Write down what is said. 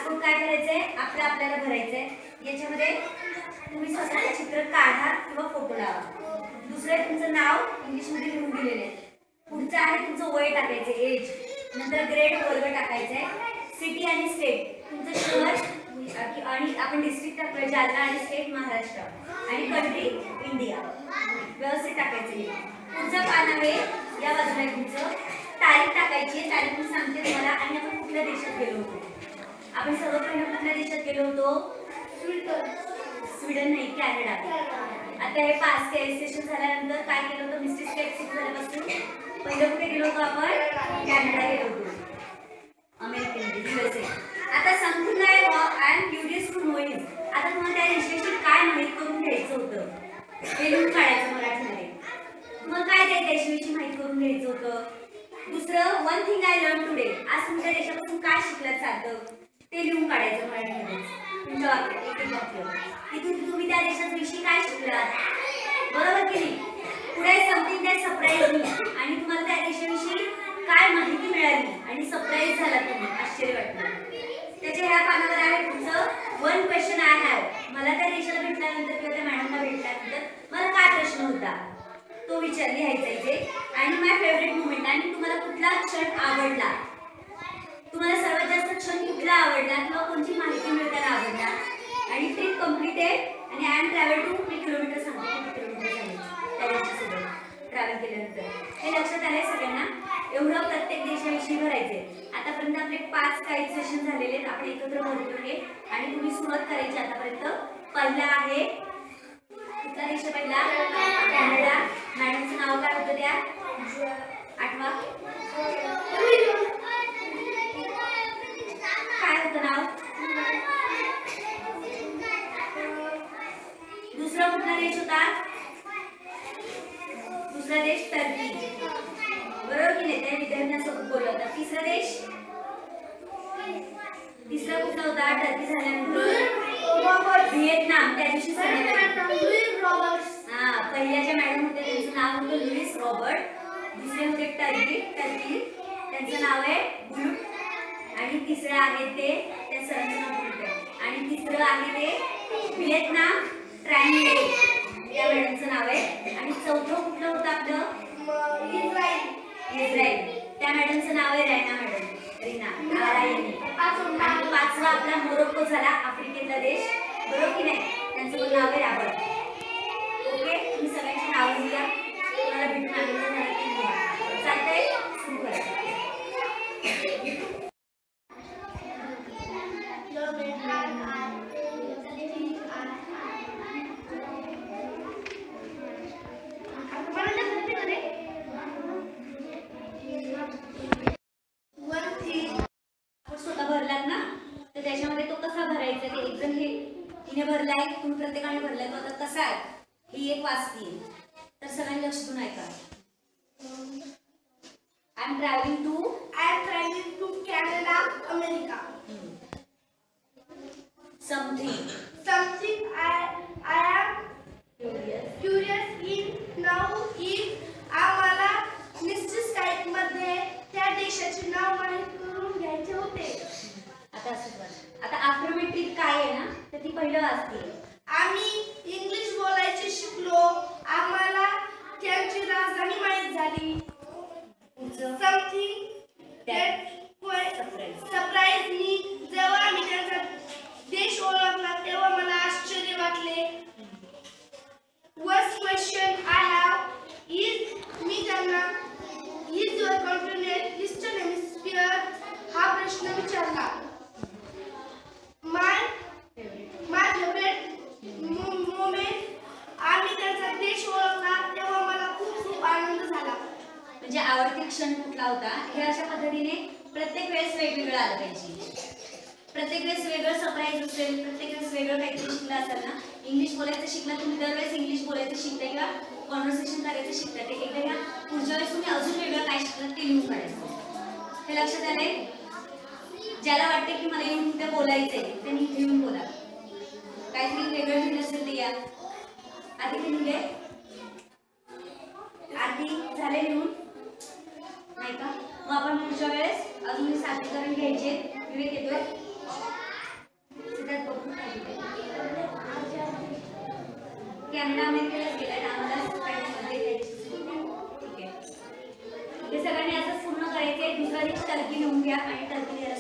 Passport काय करायचंय आपल्याला भरायचंय। याच्यामध्ये तुम्ही स्वतःचे चित्र काढा किंवा फोटो लावा। दुसरं तुमचं नाव इंग्लिशमध्ये लिहून दिलेलं आहे। पुढचं आहे तुमचं वय टाकायचं एज, नंतर ग्रेड वर्ग टाकायचंय, सिटी आणि स्टेट तुमचं शहर आणि आपण डिस्ट्रिक्ट टाकलं जालना आणि स्टेट महाराष्ट्र आणि कंट्री इंडिया व्यवस्थित टाकायचं। पुढचं पान आहे या बाजूला तुमचं तारीख टाकायची, तारीख मी सांगते तुम्हाला आणि आपण कुठल्या देशात गेलो होतो। आपण सर्वप्रथम कुठल्या देशात गेलो होतो? स्वीडन नाही, कॅनडा। आता हे पास सेशन झाल्यानंतर काय केलं होतं? मिस्टेक स्टेट सुरू झाल्यापासून पहिलं कुठे गेलो होतो आपण? कॅनडा गेलो होतो, अमेरिकेमध्ये, USA। आता something I am curious to know is, आता तुम्हाला त्या देशाची काय माहिती करून घ्यायचं होतं हे लिहून काढायचं मराठीमध्ये। मग काय त्या देशाची माहिती करून घ्यायचं होतं? दुसरं one thing I learn today, आज तुमच्या देशापासून काय शिकलात सारखं ते लिहून काढायचं मराठीमध्ये तुमच्या वाक्यात, एक वाक्य। इथून तुम्ही त्या देशाविषयी काय शिकलात, बरोबर की नाही? पुढे समथिंग दॅट सरप्राइज मी, आणि तुम्हाला त्या देशाविषयी काय माहिती मिळाली आणि सरप्राइज झाला तुम्ही, आश्चर्य वाटलं। त्याच्या ह्या पानावर आहे तुमचं वन क्वेश्चन आय हॅव, मला त्या देशाला भेटल्यानंतर किंवा त्या मॅडमला भेटल्यानंतर मला काय प्रश्न होता तो लिहायचा इथे। आणि माय फेवरेट मोमेंट, आणि तुम्हाला कुठला क्षण आवडला, तुम्हाला सर्वात जास्त क्षण कुठला आवडला किंवा कोणती माहिती मिळताना आवडला। आणि ट्रिप कंप्लीटेड, आणि I am travel two kilometre सांगते किती किलोमीटर झाले त्या देशासोबत ट्रॅव्हल केल्यानंतर। हे लक्षात आलंय सगळ्यांना? एवढं प्रत्येक देशाविषयी भरायचे। आतापर्यंत आपले 5 काही सेशन झालेले आहेत, आपण एकत्र भरतो हे, आणि तुम्ही सुरुवात करायची आतापर्यंत। पहिला आहे कुठला देश? पहिला कॅनडा। मॅडमचं नाव काय होतं त्या? आठवा काय होतं नाव? दुसरा कुठला देश होता? दुसरा देश टर्की, बरोबर की नाही? त्या विद्यार्थ्यांसोबत बोलला होता। तिसरा देश, तिसरा कुठला होता? टर्की झाल्यानंतर व्हिएतनाम, त्या दिवशी पहिल्या ज्या मॅडम होत्या त्यांचं नाव होतं लुईस रॉबर्ट, दुसरे होते टर्की, त्यांचं नाव आहे बुलूट, आणि तिसरं आहे ते त्या सरांचं नाव बुलूट आहे, आणि तिसरं आहे ते व्हिएतनाम ट्रायंगल, त्या मॅडमचं नाव आहे। आणि चौथं कुठलं होतं आपलं? इस्रायल, त्या मॅडमचं नाव आहे रैना मॅडम, रीना रायनी। आणि पाचवा आपला मोरोक्को झाला, आफ्रिकेतला देश, बरोबर की नाही? त्यांचं पण नाव आहे रॉबर्ट। ओके, तुम्ही सगळ्यांची नावं लिहा, तुम्हाला भेटून आनंद झाला की लिहा, चालतंय? सुरू करा। स्वतः भरलात ना, तर त्याच्यामध्ये तो कसा भरायचा ते एक जण तिने भरलाय, तुम्ही प्रत्येकाने भरलाय, तो आता कसा आहे ही एक वाचतीये, तर सगळ्यांनी लक्ष देऊन ऐका। I am travelling to Canada, America. Something I am curious in now if, आम्हाला निश्चित टाईप मध्ये त्या देशाचे नाव माहित करून घ्यायचे होते। आता असं आता आफ्टरमेट्रिक काय आहे ना, तर ती पहिलं वाचते। आम्ही इंग्लिश बोलायचे शिकलो, आम्हाला त्यांची राजधानी माहित झाली। समथिंग दॅट सरप्राइज मी, जेव्हा आम्ही त्यांचा देश ओळखला तेव्हा मला आश्चर्य वाटले। First question I have is, मी त्यांना is your continuous eastern hemisphere हा प्रश्न विचारला। माय फेवरेट मोमेंट, आम्ही त्यांचा देश ओळखला तेव्हा मला खूप आनंद झाला। म्हणजे आवडते क्षण कुठला होता, हे अशा पद्धतीने प्रत्येक वेळेस वेगवेगळं आलं पाहिजे। प्रत्येक वेळेस वेगळं सरप्राईज असेल, प्रत्येक वेळेस वेगळं काहीतरी शिकलं असेल ना। इंग्लिश बोलायचं शिकला तुम्ही, दरवेळेस इंग्लिश बोलायचं शिकता किंवा कॉन्व्हर्सेशन करायचं शिकता, ते एकदा पुढच्या वेळेस तुम्ही अजून वेगळं काय शिकलात ते लिहून काढायचं। हे लक्षात आलंय? ज्याला वाटते की मला येऊन कुठे बोलायचंय त्यांनी इथे येऊन बोला, काहीतरी वेगळं लिहिलं असेल ते या। आधी ते लिहिले, आधी झाले लिहून नाही का? मग आपण पुढच्या वेळेस अजून सादरीकरण घ्यायचे, विवेक येतोय? कॅनडा अमेरिकेला गेलाय, आम्हाला स्पेंडमध्ये ठीक आहे. हे सगळ्यांनी असं पूर्ण करायचंय. दुसरा दिवस टर्की लिहून घ्या आणि टर्की